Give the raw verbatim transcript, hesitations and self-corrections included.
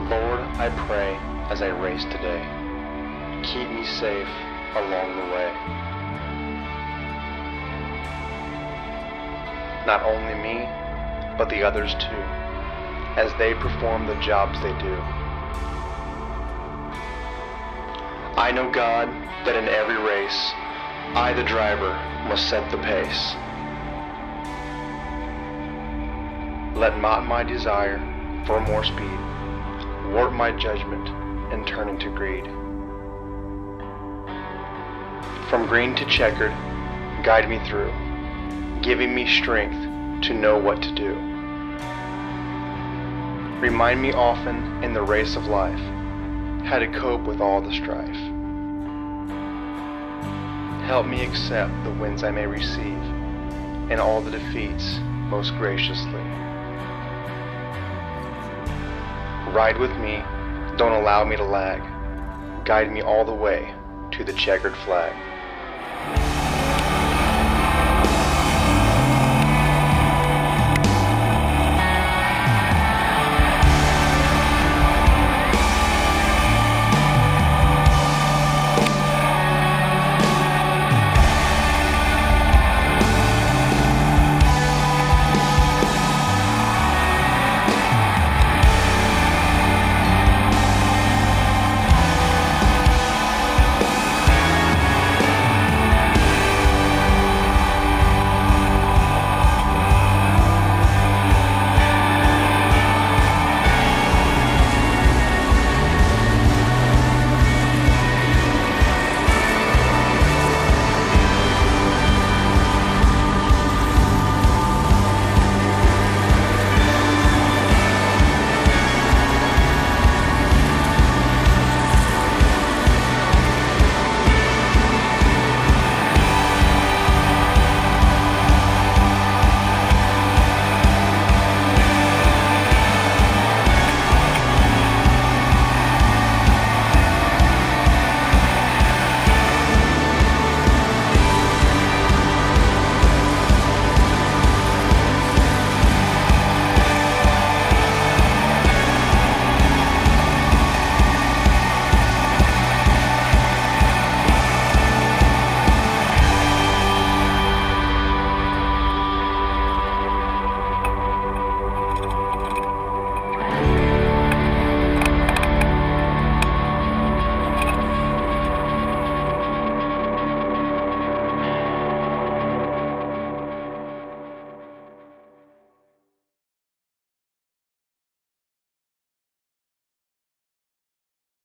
Lord, I pray as I race today, keep me safe along the way. Not only me, but the others too, as they perform the jobs they do. I know, God, that in every race, I, the driver, must set the pace. Let not my desire for more speed warp my judgment and turn into greed. From green to checkered, guide me through, giving me strength to know what to do. Remind me often in the race of life how to cope with all the strife. Help me accept the wins I may receive and all the defeats most graciously. Ride with me, don't allow me to lag. Guide me all the way to the checkered flag.